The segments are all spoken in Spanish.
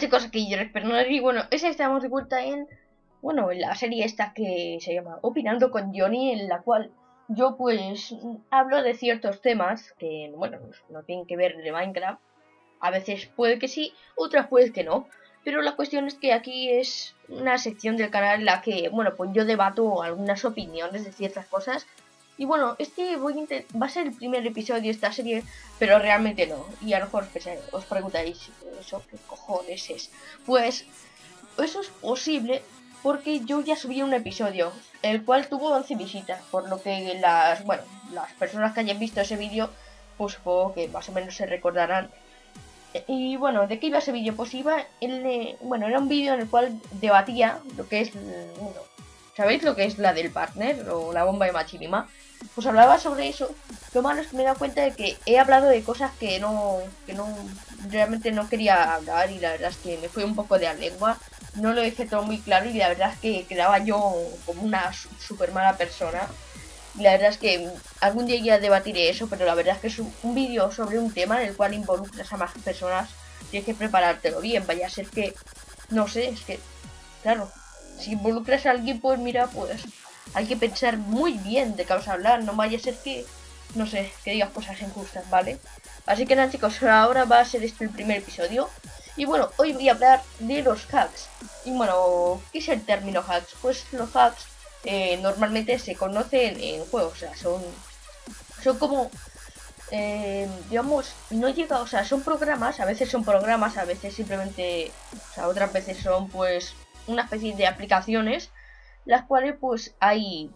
chicos, aquí yo y bueno, estamos de vuelta en, bueno, en la serie esta que se llama Opinando con Johnny, en la cual yo pues hablo de ciertos temas que, bueno, no tienen que ver de Minecraft. A veces puede que sí, otras puede que no. Pero la cuestión es que aquí es una sección del canal en la que, bueno, pues yo debato algunas opiniones de ciertas cosas. Y bueno, va a ser el primer episodio de esta serie, pero realmente no. Y a lo mejor os preguntáis, ¿eso qué cojones es? Pues eso es posible porque yo ya subí un episodio, el cual tuvo 11 visitas, por lo que las personas que hayan visto ese vídeo, pues supongo que más o menos se recordarán. Y bueno, ¿de qué iba ese vídeo? Pues era un vídeo en el cual debatía lo que es, bueno, ¿sabéis lo que es la del partner o la bomba de Machinima? Pues hablaba sobre eso. Lo malo es que me he dado cuenta de que he hablado de cosas que realmente no quería hablar, y la verdad es que me fui un poco de la lengua. No lo dije todo muy claro y la verdad es que quedaba yo como una super mala persona. Y la verdad es que algún día ya debatiré eso, pero la verdad es que es un vídeo sobre un tema en el cual involucras a más personas. Tienes que preparártelo bien, vaya a ser que, no sé, es que, claro, si involucras a alguien, pues mira, pues hay que pensar muy bien de qué vas a hablar, no vaya a ser que, no sé, que digas cosas injustas, ¿vale? Así que nada, chicos, ahora va a ser este el primer episodio. Y bueno, hoy voy a hablar de los hacks. Y bueno, ¿qué es el término hacks? Pues los hacks normalmente se conocen en juegos, o sea, son como, digamos, no llega, o sea, son programas, a veces son programas, a veces simplemente, o sea, otras veces son pues una especie de aplicaciones, las cuales pues hay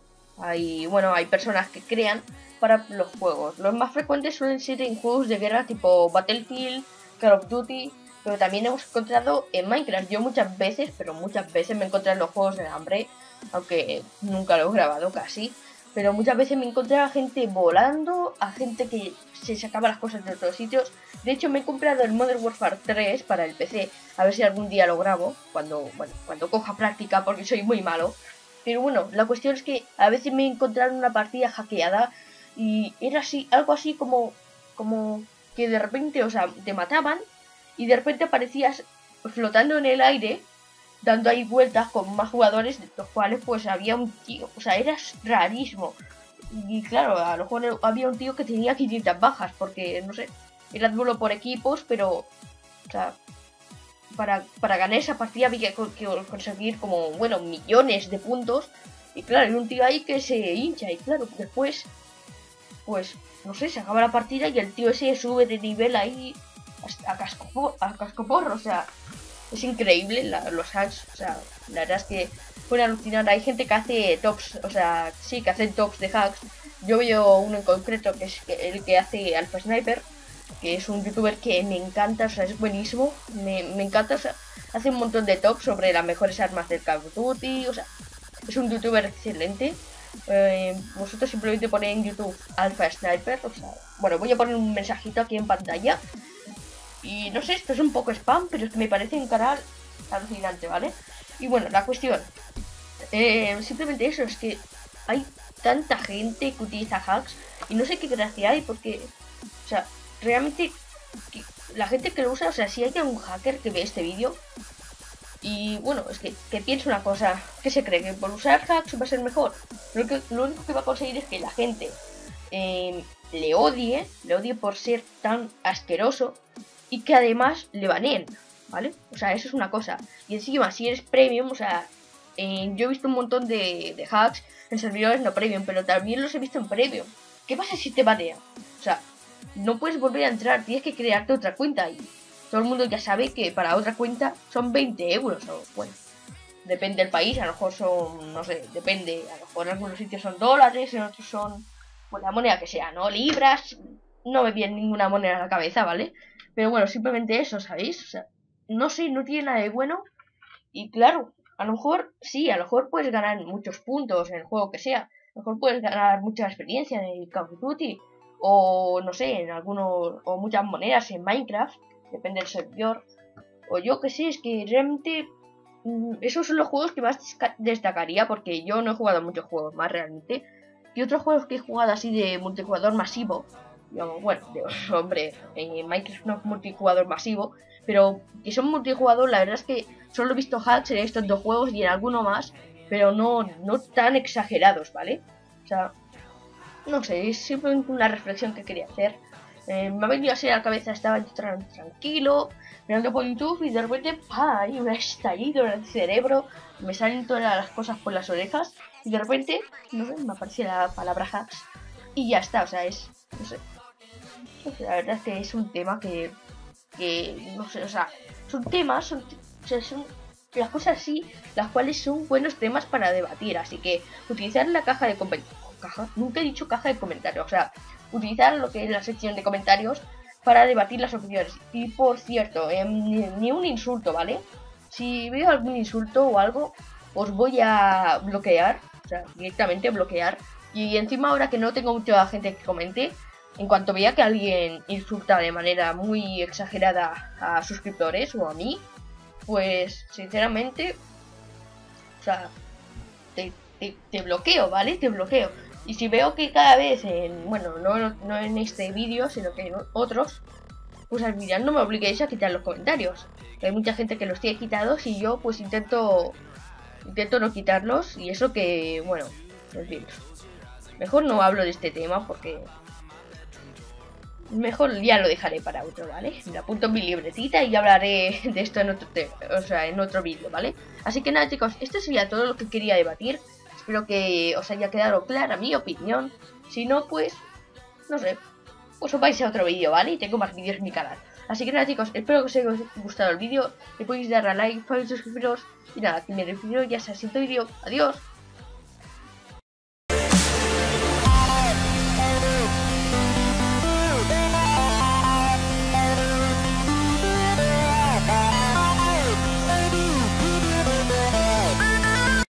personas que crean para los juegos. Los más frecuentes suelen ser en juegos de guerra tipo Battlefield, Call of Duty, pero también hemos encontrado en Minecraft. Yo muchas veces me he encontrado en los juegos de hambre, aunque nunca lo he grabado casi. Pero muchas veces me encontraba a gente volando, a gente que se sacaba las cosas de otros sitios. De hecho, me he comprado el Modern Warfare 3 para el PC, a ver si algún día lo grabo, cuando coja práctica, porque soy muy malo. Pero bueno, la cuestión es que a veces me he encontrado en una partida hackeada y era algo así como que de repente, o sea, te mataban y de repente aparecías flotando en el aire, dando ahí vueltas con más jugadores, de los cuales pues había un tío, o sea, era rarísimo. Y claro, a lo mejor había un tío que tenía 500 bajas, porque, no sé, era duelo por equipos, pero, o sea, para ganar esa partida había que conseguir como, bueno, millones de puntos. Y claro, hay un tío ahí que se hincha, y claro, después, pues, no sé, se acaba la partida y el tío ese sube de nivel ahí a cascoporro, o sea, es increíble los hacks, o sea, la verdad es que pueden alucinar. Hay gente que hace tops, o sea, sí, que hacen tops de hacks. Yo veo uno en concreto que es el que hace Alpha Sniper, que es un youtuber que me encanta, o sea, es buenísimo, me encanta, o sea, hace un montón de tops sobre las mejores armas del Call of Duty, o sea, es un youtuber excelente. Vosotros simplemente ponéis en YouTube Alpha Sniper, o sea, bueno, voy a poner un mensajito aquí en pantalla. Y no sé, esto es un poco spam, pero es que me parece un canal alucinante, ¿vale? Y bueno, la cuestión, simplemente eso, es que hay tanta gente que utiliza hacks y no sé qué gracia hay, porque, o sea, realmente la gente que lo usa, o sea, si hay algún hacker que ve este vídeo y bueno, es que piensa una cosa, ¿qué se cree? ¿Que por usar hacks va a ser mejor? Lo único que va a conseguir es que la gente le odie por ser tan asqueroso y que además le baneen, ¿vale? O sea, eso es una cosa. Y encima, si eres premium, o sea, yo he visto un montón de hacks en servidores no premium, pero también los he visto en premium. ¿Qué pasa si te banean? O sea, no puedes volver a entrar, tienes que crearte otra cuenta y todo el mundo ya sabe que para otra cuenta son 20 euros, o bueno, depende del país, a lo mejor son, no sé, depende, a lo mejor en algunos sitios son dólares, en otros son, pues la moneda que sea, ¿no? Libras, no me viene ninguna moneda a la cabeza, ¿vale? Pero bueno, simplemente eso, ¿sabéis? O sea, no sé, no tiene nada de bueno. Y claro, a lo mejor, sí, a lo mejor puedes ganar muchos puntos en el juego que sea. A lo mejor puedes ganar mucha experiencia en el Call of Duty. O no sé, en algunos, o muchas monedas en Minecraft. Depende del servidor. O yo que sé, es que realmente esos son los juegos que más destacaría, porque yo no he jugado muchos juegos más realmente. Y otros juegos que he jugado así de multijugador masivo, digamos, bueno, hombre, Minecraft no es multijugador masivo, pero que son multijugador, la verdad es que solo he visto hacks en estos dos juegos y en alguno más, pero no tan exagerados, ¿vale? O sea, no sé, es simplemente una reflexión que quería hacer. Me ha venido así a la cabeza, estaba tranquilo, mirando por YouTube y de repente, ¡pah! Hay un estallido en el cerebro, me salen todas las cosas por las orejas y de repente, no sé, me aparece la palabra hacks y ya está, o sea, no sé, la verdad es que es un tema que no sé, o sea, son temas, o sea, son las cosas así, las cuales son buenos temas para debatir, así que utilizar la caja de comentarios, nunca he dicho caja de comentarios, o sea, utilizar lo que es la sección de comentarios para debatir las opiniones. Y por cierto, ni un insulto, ¿vale? Si veo algún insulto o algo, os voy a bloquear, o sea, directamente bloquear. Y encima ahora que no tengo mucha gente que comente, en cuanto vea que alguien insulta de manera muy exagerada a suscriptores o a mí, pues sinceramente, o sea, te bloqueo, ¿vale? Te bloqueo. Y si veo que cada vez, bueno, no en este vídeo, sino que en otros, pues al final no me obliguéis a quitar los comentarios. Hay mucha gente que los tiene quitados y yo pues intento no quitarlos y eso que, bueno, en fin. Mejor no hablo de este tema porque mejor ya lo dejaré para otro, ¿vale? Me apunto en mi libretita y ya hablaré de esto en otro en otro vídeo, ¿vale? Así que nada, chicos, esto sería todo lo que quería debatir. Espero que os haya quedado clara mi opinión. Si no, pues, no sé, pues os vais a otro vídeo, ¿vale? Y tengo más vídeos en mi canal. Así que nada, chicos, espero que os haya gustado el vídeo. Le podéis dar a like, podéis suscribiros. Y nada, que me despido ya sea este vídeo. Adiós.